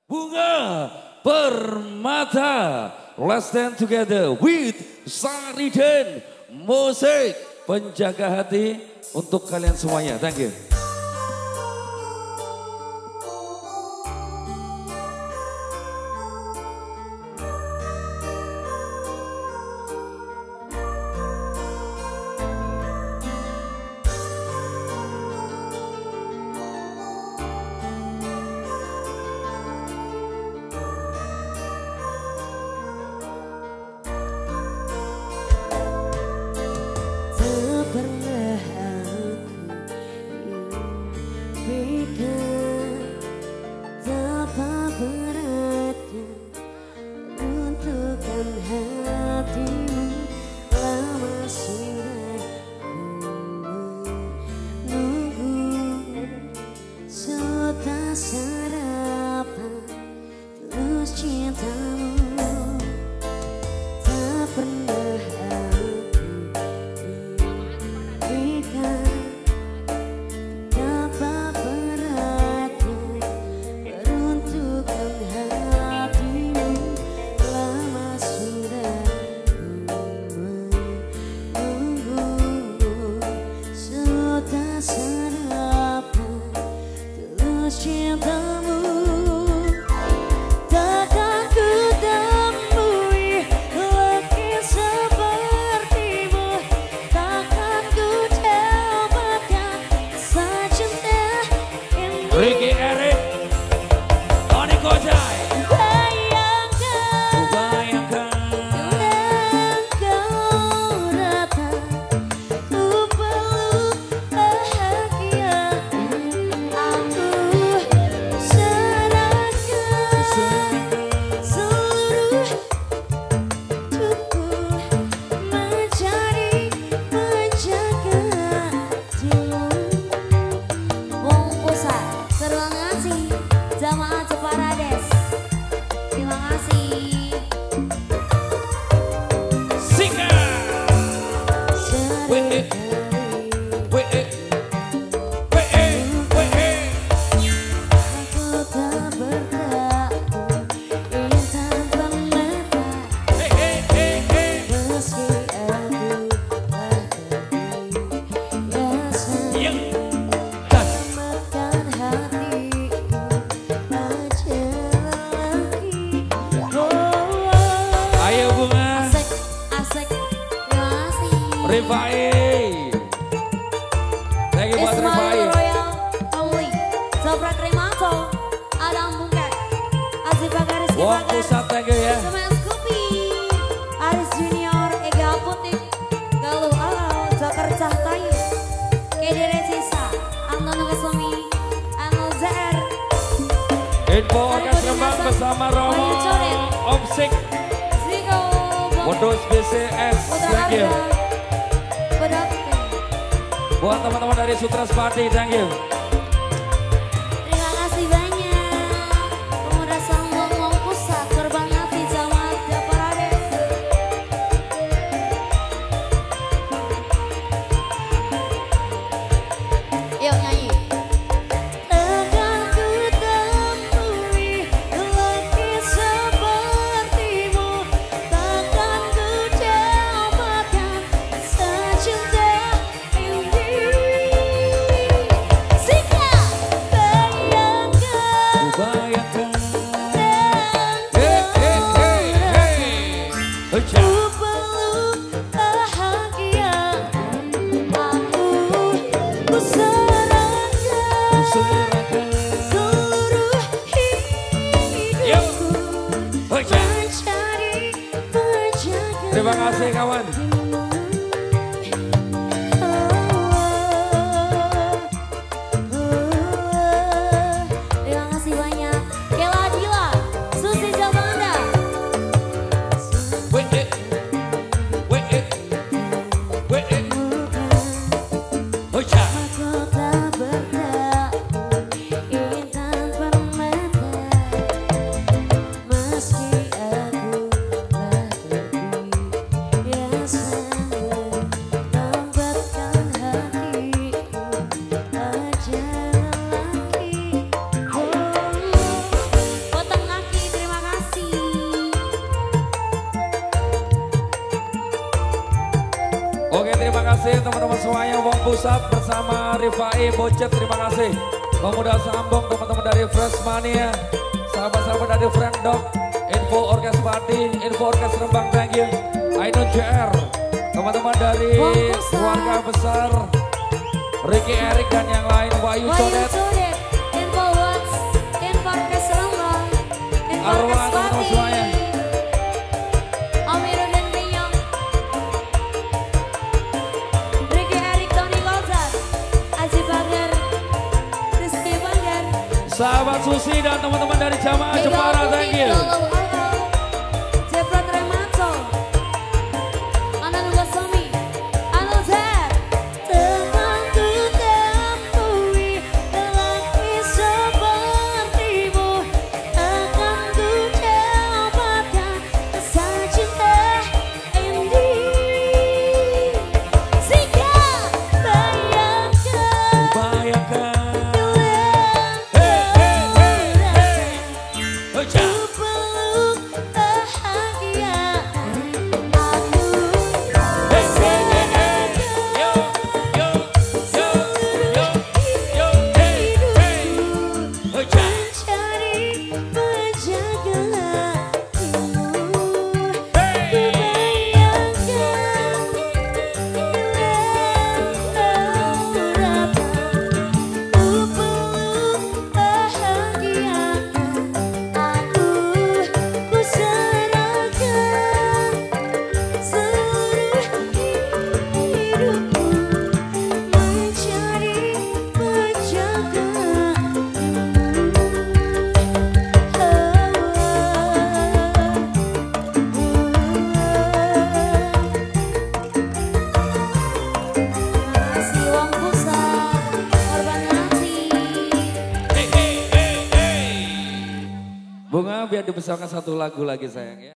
Bunga Permata. Let's stand together with Sariden Musik. Penjaga hati untuk kalian semuanya. Thank you. Ricky Eric, Tony Kojai. Jamaah Jeparades, terima kasih. Sika. Rifai, thank you buat Rifai. Royal Family, Sopra Kremato, Adam Bungkat, Aziz Bagaris Wong Pusat, thank you ya. Semen Scoopy, Aris Junior, Ega Putih, Galuh Alau, Joker Cahtayu, Kedi Resisa, Anton Kesumi, Anul ZR, Info Orkes Rembang bersama Romo Opsik, Ziko, Windows BCS, thank you. Buat teman-teman dari Sutra Spati, thank you. Terima kasih banyak. Pemuda Sambung Wong Pusat, Korban Hati Jamaah Jeparades. Yuk nyanyi. Takkan ku temui lagi sepertimu, takkan ku dapatkan secinta ini. Sika, bayangkan, Bayangkan. ku peluk bahagia, ku serahkan seluruh hidupku mencari penjaga. Terima kasih kawan. Terima kasih banyak. Kela Dila, Susi Jabanda. Mahkota berdaun, intan permata, meski aku telah lebih biasa. teman-teman semuanya. Wong Pusat bersama Rifai Bocet, terima kasih. Pemuda Sambung, teman-teman dari Freshmania, sahabat-sahabat dari Frienddoc, Info Orkes Padi, Info Orkes Rembang, thank you. Ainun JR, teman-teman dari keluarga besar Ricky Erik dan yang lain, Wahyu Codet, Info Watts, Info Orkes Rembang, Info Arwah, Orkes teman-teman Padi, semuanya. Amiru dan Pinyong, Ricky Erik, Tony Golzat, Aji Banggar, Rizky Banggar, Sahabat Susi dan teman-teman dari Jamaah Jepara, thank you. Jepra Tremato, Ana Nugasami, Anu Zed, temanku temui lelaki sepertimu, akan ku dapatkan rasa cinta ini. Jika bayangkan Bunga biar dibesarkan satu lagu lagi sayang ya.